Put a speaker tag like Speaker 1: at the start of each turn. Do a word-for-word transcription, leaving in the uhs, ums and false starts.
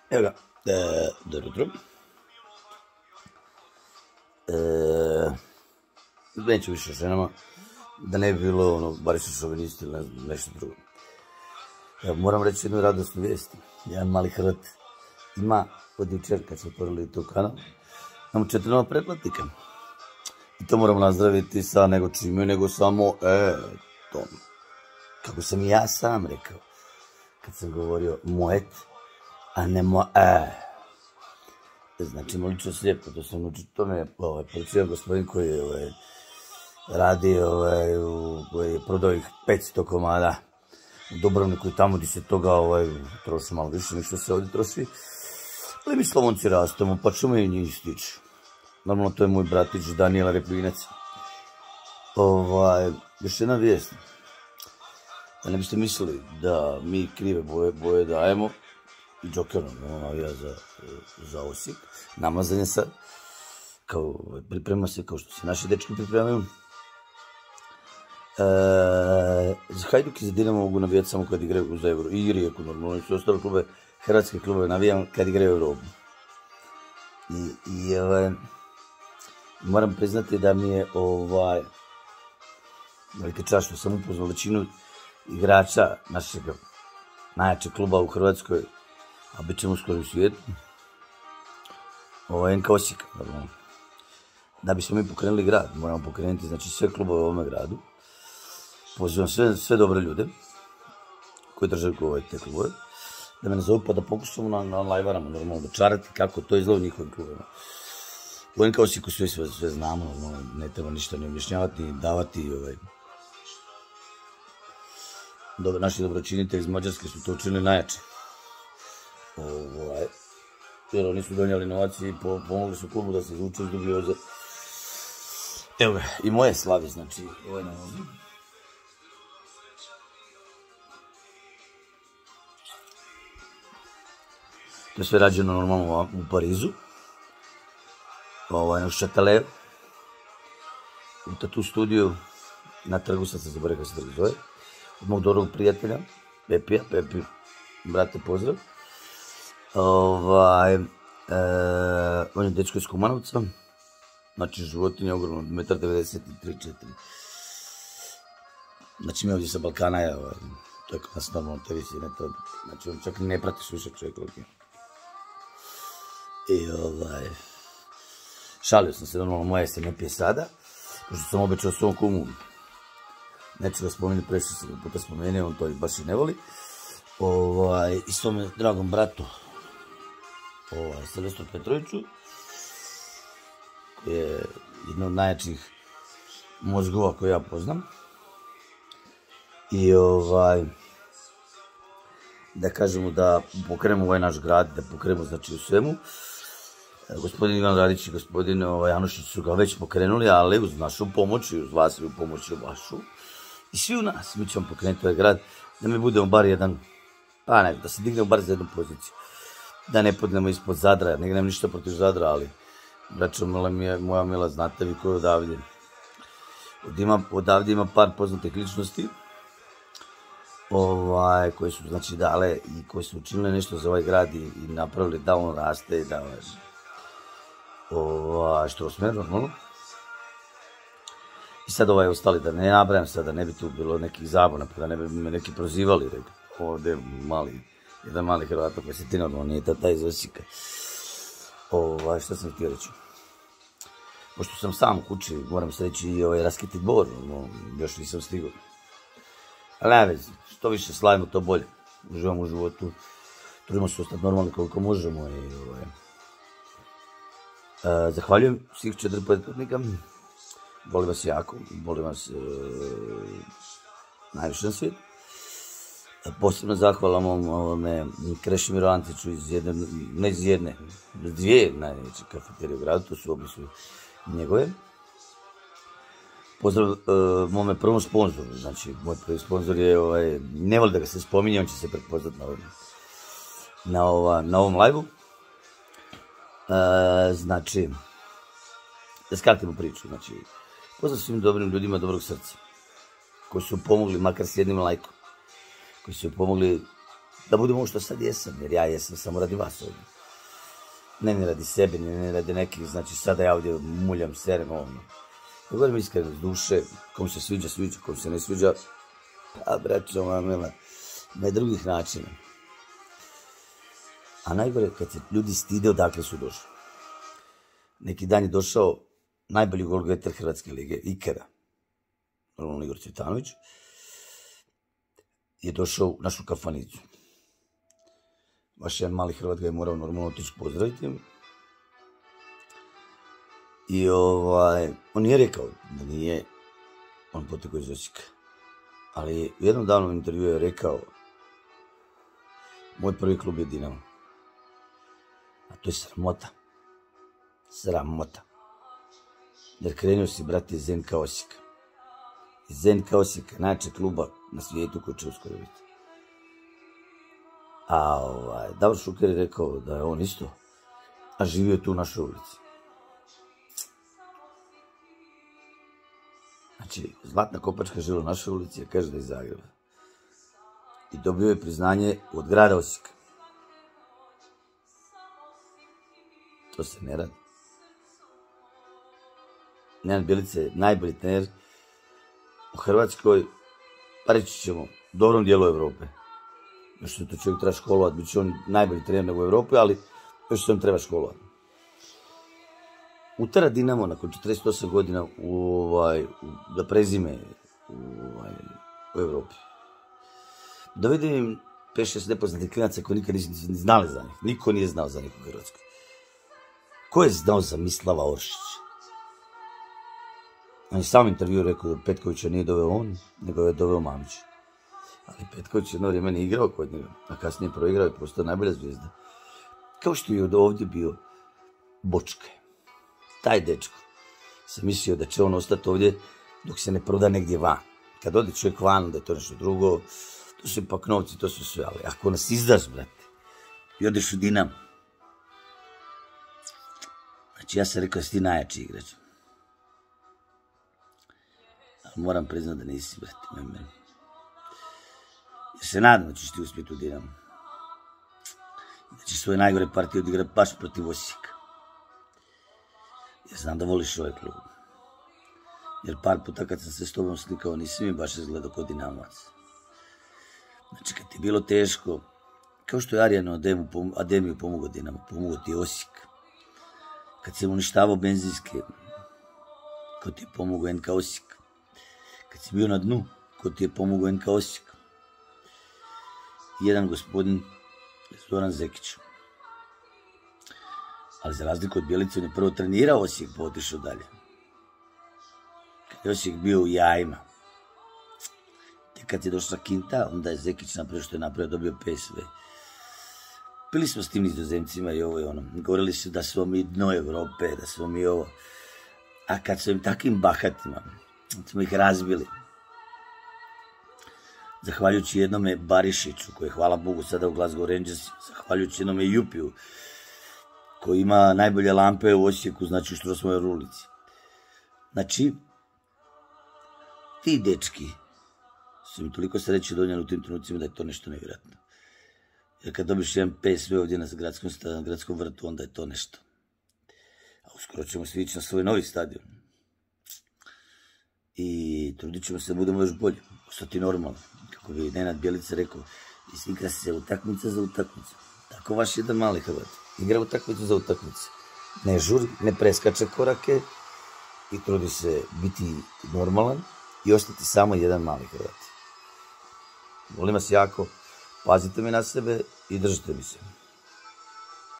Speaker 1: Evo ga, dobro jutro. Neću više o ženama, da ne bi bilo ono, bari su šovinisti ili nešto drugo. Moram reći jednu radosnu vijest. Jedan mali Hrvat ima od jučer kad smo otvorili tu kanal, imamo četiri nova pretplatnika. I to moram nazdraviti sa nego čime, nego samo eto. Kako sam i ja sam rekao, kad sam govorio moet, a ne mo e. Znači, molično slijepo, to sam učito, to me je policija gospodin koji je radi, koji je prodao ih petsto komada u Dubrovniku i tamo gdje se toga troši malo više nego što se ovdje troši. Ali mi Slavonci rastemo, pa ćemo i njih stići. Normalno, to je moj bratić Danijela Repinac. Još jedna vijest. Da ne biste mislili da mi krive boje dajemo, i Džokerom, on navija za Osijek, namazan je sad, priprema se kao što se naši dečki pripremaju. Za Hajduk i za Dinamo mogu navijati samo kad igraju za Euro, i Rijeku normalno, i su ostale klube, hrvatske klube navijam kad igraju Europu. I moram priznati da mi je velika čast što sam upoznao većinu igrača našeg najjačeg kluba u Hrvatskoj, a bit ćemo skoro u svijetu, ovo je en ka Osijek, normalno. Da bismo mi pokrenuli grad, moramo pokrenuti znači sve klubove u ovome gradu. Pozivam sve, sve dobre ljude koji drže te klubove, da me nazovu pa da pokušamo na, na live-arama, normalno, dočarati kako to izgleda u njihovim klubovima. U en ka Osijeku sve, sve, sve znamo, normalno, ne treba ništa ne objašnjavati, ni davati. Ovaj. Dobre, naši dobročinitelji iz Mađarske su to učinili najjače. Ovaj, jer oni su donijeli novac i pomogli su klubu da se izvuče iz dubioze. Evo ga, i moje slave, znači, ovaj na ovdje. To je sve rađeno normalno u Parizu. Ovaj, u Šatale. U tatu studiju, na trgu, sad se zaboravim kako se trgu zove. Od mog dobrog prijatelja, Pepija, Pepi, brate, pozdrav. On je dečko iz Kumanovca, znači životinja ogromno, jedan devedeset tri četiri. Znači mi ovdje sa Balkana, to je kod nas normalno te visine, znači on čak ne pratiš više čovjek ovdje. I ovaj, šalio sam se, normalno moja se ne pije sada, pošto sam obećao svom kumu, neću ga spomenuti, previše sam ga puta spomenuo, on to baš i ne voli. I svome dragom bratu, Silvestru Petroviću, koji je jedan od najjačih mozgova koje ja poznam. I da kažemo da pokrenemo ovaj naš grad, da pokrenemo znači u svemu. Gospodin Ivan Radić i gospodin Janušić su ga već pokrenuli, ali uz našu pomoć i uz vas i u pomoć vašu. I svi u nas, mi ćemo pokrenuti ovaj grad, da mi budemo bar jedan, pa ne, da se dignemo bar za jednu poziciju. Da ne podnemo ispod Zadra, ne nemam ništa protiv Zadra, ali braćo moja mila, znate vi ko je odavdje. Odavdje ima par poznatih ličnosti koje su znači dale i koje su učinile nešto za ovaj grad i napravili da on raste i da što osmer normalno. I sad ovaj ostali, da ne nabrajam sad, da ne bi tu bilo nekih zabuna, pa da ne bi me neki prozivali, ovdje mali, jedan mali Hrvata koji se ti normalno nije tata iz Osijeka. Što sam htio reći? Pošto sam sam u kući, moram se reći i raskiti bor, još nisam stigao. Ali ne vezi, što više slavimo, to bolje. Uživamo u životu, trudimo se ostati normalni koliko možemo. Zahvaljujem svih četiri pretplatnika. Volim vas jako, volim vas najviše na svijetu. Posebno zahvalam ovome Krešimiru Antiću iz jedne, ne iz jedne, dvije najveće kafeterije u gradu, to su obje su njegove. Pozdrav mome prvom sponzoru, znači moj prvi sponzor je, ne voli da ga se spominje, on će se prepoznat na ovom live-u. Znači, da skratimo priču, znači, pozdrav svim dobrim ljudima dobrog srca, koji su pomogli makar s jednim lajkom, koji su pomogli da budem ovo što sad jesam, jer ja jesam samo radi vas ovdje. Ne ni radi sebe, ne radi nekih, znači sada ja ovdje muljam, serem, ovdje. Govorim iskreno s duše, kom se sviđa, sviđa, kom se ne sviđa, a braćo moja mila, ima i drugih načina. A najgore kad se ljudi stide odakle su došli. Neki dan je došao najbolji golgeter Hrvatske lige, ikada, normalno Igor Cvjetanović, je došao u našu kafanicu. Baš jedan mali Hrvat ga je morao normalno otići pozdraviti. I ovaj, on nije rekao da nije on potekao iz Osijeka. Ali u jednom davnom intervju je rekao, moj prvi klub je Dinamo. A to je sramota. Sramota. Jer krenuo si, brate, iz Zenka Osijeka. Iz Zenka Osijeka, najjačeg kluba na svijetu koji će uskoro biti. A ovaj, Davor Šuker je rekao da je on isto, a živio je tu u našoj ulici. Znači, Zlatna Kopačka živjela u našoj ulici, a kaže da je iz Zagreba. I dobio je priznanje od grada Osijeka. To se ne radi. Nenad Bjelica je najbolji trener u Hrvatskoj, pa reći ćemo, u dobrom dijelu Evrope. Još se to čovjek treba školovati, bit će on najbolji trener u Evropi, ali još se on treba školovati. Utara Dinamo nakon četrdeset osam godina u, ovaj, da prezime u, ovaj, u Evropi. Da vidim pet šest nepoznatih klinaca koji nikad nisu znali za njih. Niko nije znao za njih u Hrvatskoj. Ko je znao za Mislava Oršića? On je sam intervju rekao da Petkovića nije doveo on, nego je doveo Mamić. Ali Petković jedno vrijeme nije igrao kod njega, a kasnije proigrao i postao najbolja zvijezda. Kao što je od ovdje bio Bočke. Taj dečko. Sam mislio da će on ostati ovdje dok se ne proda negdje van. Kad ode čovjek van, da je to nešto drugo, to su ipak novci, to su sve. Ali ako nas izdaš, brate, i odeš u Dinamo, znači ja sam rekao da si ti najjači igrač. Ali moram priznati da nisi, brate, moj meni. Jer se nadam da ćeš ti uspjeti u Dinamo. Da ćeš svoje najgore partije odigrati baš protiv Osijeka. Jer znam da voliš ovaj klub. Jer par puta kad sam se s tobom slikao nisi mi baš izgledao kod Dinamovac. Znači kad ti je bilo teško, kao što je Arjanu Ademiju pomogao Dinamo, pomogao ti je Osijek. Kad si uništavao benzinske, ko ti je pomogao N K Osijek. Kad si bio na dnu, ko ti je pomogao N K Osijek. Jedan gospodin, Zoran Zekić. Ali za razliku od Bjelice, on je prvo trenirao Osijek, pa otišao dalje. Kad je Osijek bio u jajima, te kad je došla Kinta, onda je Zekić napravio što je napravio, dobio P S V. Bili smo s tim Nizozemcima i ovo i ono. Govorili su da smo mi dno Evrope, da smo mi ovo. A kad su im takvim bahatima, smo ih razbili. Zahvaljujući jednome Barišiću, koji je, hvala Bogu, sada u Glasgow Rangersu, zahvaljujući jednome Jupiju, koji ima najbolje lampe u Osijeku, znači u Štrosmajerovoj ulici. Znači, ti dečki su mi toliko sreće donijeli u tim trenucima da je to nešto nevjerojatno. Jer kad dobiš jedan P S V ovdje na gradskom, na gradskom vrtu, onda je to nešto. A uskoro ćemo svi ići na svoj novi stadion. I trudit ćemo se da budemo još bolji, ostati normalno. Kako bi Nenad Bjelica rekao, igra se utakmica za utakmicu. Tako vaš jedan mali Hrvat. Igra utakmicu za utakmicu. Ne žuri, ne preskače korake i trudi se biti normalan i ostati samo jedan mali Hrvat. Volim vas jako, pazite me na sebe i držite mi se.